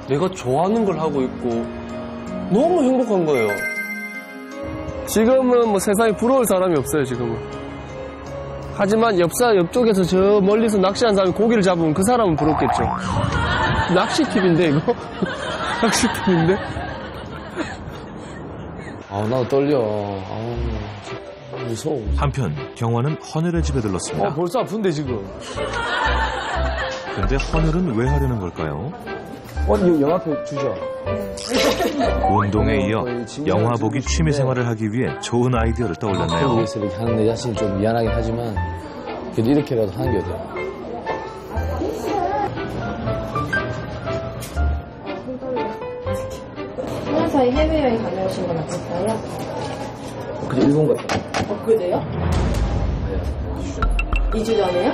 내가 좋아하는 걸 하고 있고 너무 행복한 거예요. 지금은 뭐 세상에 부러울 사람이 없어요, 지금은. 하지만 옆쪽에서 저 멀리서 낚시하는 사람이 고기를 잡으면 그 사람은 부럽겠죠. 낚시팁인데, 이거? 낚시팁인데? 나도 떨려. 무서워. 한편 경화는 헌혈의 집에 들렀습니다. 벌써 아픈데, 지금. 근데 헌혈은 왜 하려는 걸까요? 영화표 주죠. 운동에 이어 영화 보기 취미 생활을 하기 위해 좋은 아이디어를 떠올렸네요. 위해서 이렇게 하는 내 자신이 좀 미안하긴 하지만 그래도 이렇게라도 하는 게 어때요? 한년 사이 해외여행 다녀오신 건 어땠어요? 그냥 일본 갔다. 그래요? 네. 2주 전에요?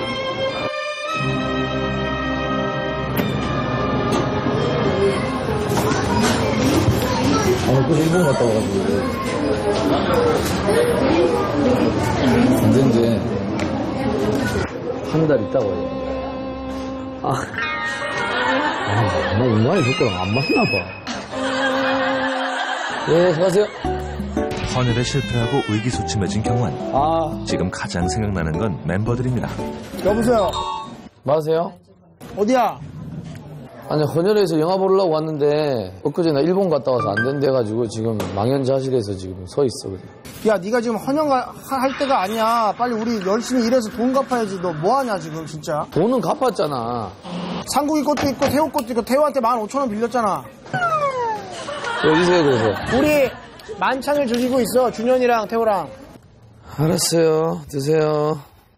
그래서 일본 갔다 와가지고. 안 되는데, 한 달 있다가 와요. 나 인간의 조건랑 안 맞나봐. 네, 수고하세요. 헌혈에 실패하고 의기소침해진 경환. 지금 가장 생각나는 건 멤버들입니다. 여보세요. 맞으세요? 어디야? 아니, 헌혈에서 영화 보려고 왔는데 엊그제 나 일본 갔다 와서 안 된대가지고 지금 망연자실해서 지금 서 있어. 그래. 야, 네가 지금 헌혈 할 때가 아니야. 빨리 우리 열심히 일해서 돈 갚아야지. 너 뭐하냐 지금 진짜. 돈은 갚았잖아. 상국이 것도 있고 태호 것도 있고 태호한테 15,000원 빌렸잖아. 어디세요 그래서? 우리 만찬을 즐기고 있어. 준현이랑 태호랑. 알았어요. 드세요.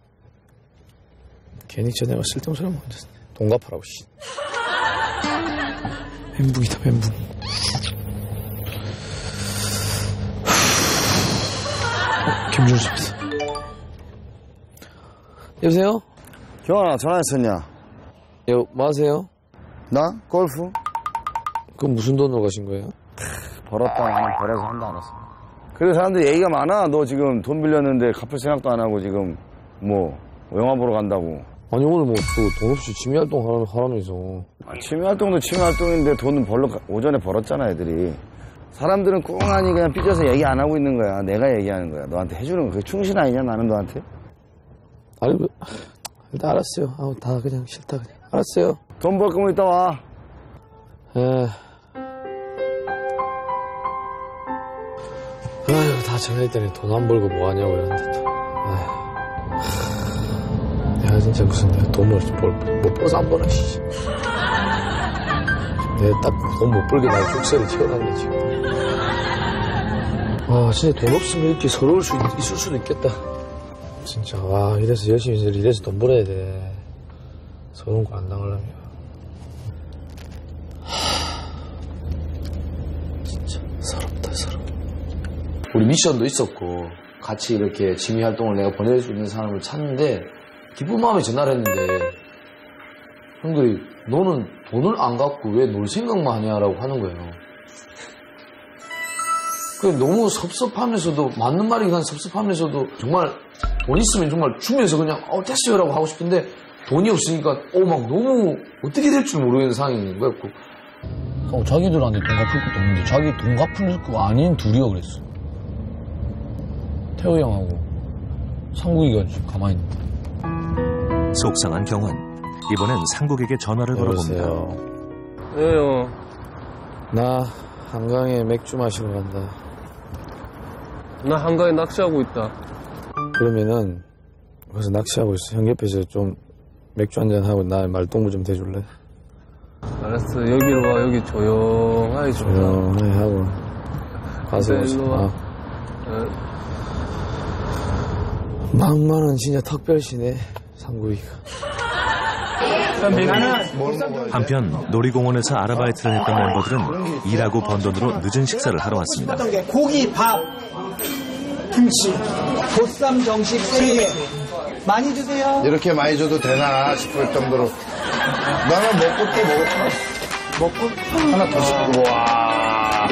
괜히 저 내가 쓸데없는 소리 못 했네. 돈 갚으라고 씨. 멘붕이다 멘붕. 김준호 씨입니다. 여보세요? 경환아, 전화했었냐? 뭐 하세요? 나? 골프? 그럼 무슨 돈으로 가신 거예요? 벌었다 나는 벌어서 한다 안 했어. 그래서 사람들 얘기가 많아. 너 지금 돈 빌렸는데 갚을 생각도 안 하고 지금 뭐 영화 보러 간다고. 아니 오늘 뭐 또 돈 없이 취미활동 하라면서. 취미활동도 취미활동인데 돈은 오전에 벌었잖아 애들이. 사람들은 꽁하니 그냥 삐져서 얘기 안 하고 있는 거야. 내가 얘기하는 거야. 너한테 해주는 거 그게 충신 아니냐 나는 너한테? 아니 일단 알았어요. 다 그냥 싫다 그냥. 알았어요. 돈 벌 거면 이따 와. 아휴 다 전화했더니 돈 안 벌고 뭐 하냐고 이러는데 또. 내가 진짜 무슨 내가 돈을 못 벌어서 안 벌어 씨. 내가 딱 돈 못 벌게 날 족쇄를 튀어나왔네 지금. 진짜 돈 없으면 이렇게 서러울 수 있을 수도 있겠다. 진짜 이래서 열심히 일해서 돈 벌어야 돼. 서러운 거 안 당하려면. 진짜 서럽다 서러워. 우리 미션도 있었고 같이 이렇게 취미 활동을 내가 보낼 수 있는 사람을 찾는데 기쁜 마음에 전화를 했는데 형들이 너는 돈을 안 갖고 왜 놀 생각만 하냐라고 하는 거예요. 너무 섭섭하면서도 맞는 말이긴 한 섭섭하면서도 정말 돈 있으면 정말 주면서 그냥 됐어요라고 하고 싶은데 돈이 없으니까 막 너무 어떻게 될 줄 모르겠는 상황인 거야. 자기들한테 돈 갚을 것도 없는데 자기 돈 갚을 거 아닌 둘이요 그랬어. 태호 형하고 상국이가 가만히 있는 거야. 속상한 경환. 이번엔 상국에게 전화를 걸어봅니다. 왜요? 나 한강에 맥주 마시러 간다. 나 한강에 낚시하고 있다. 그러면은 거기서 낚시하고 있어. 형 옆에서 좀 맥주 한잔 하고 나 말동무 좀 대줄래? 알았어. 여기로 와. 여기 조용하게 좋다. 조용하게 하고 가서 일로 와. 낭만은 진짜 특별시네 상구이가. 한편 놀이공원에서 아르바이트를 했던 멤버들은 일하고 번 돈으로 늦은 식사를 하러 왔습니다. 고기, 밥, 김치, 보쌈 정식 3개. 많이 주세요. 이렇게 많이 줘도 되나 싶을 정도로. 나는 먹고 또 먹었어. 먹고 하나 더 시키고. 와.